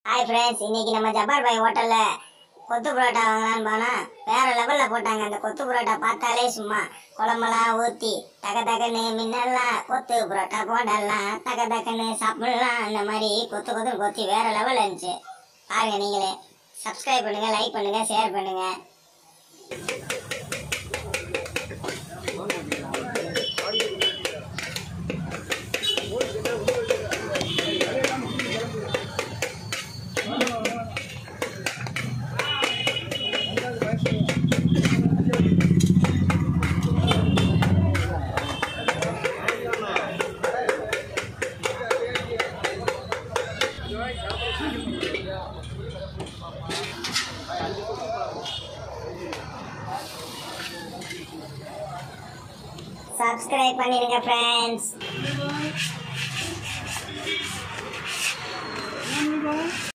Hi friends, இன்னைக்கு நம்ம ஜப்பார் பாய் ஹோட்டலில் கொத்து புரோட்டா வாங்கலான்னு போனால் வேறு லெவலில் போட்டாங்க. அந்த கொத்து புரோட்டா பார்த்தாலே சும்மா குழம்பெல்லாம் ஊற்றி தக்க தக்கன்னு மின்னெல்லாம் கொத்து புரோட்டா போடலாம், தக்க தக்கன்னு சாப்பிடலாம். அந்த மாதிரி கொத்து கொத்தி வேறு லெவலில் இருந்துச்சு. பாருங்கள், நீங்களே சப்ஸ்கிரைப் பண்ணுங்கள், லைக் பண்ணுங்கள், ஷேர் பண்ணுங்கள். சப்ஸ்கிரைப் பண்ணிடுங்க ஃப்ரெண்ட்ஸ்.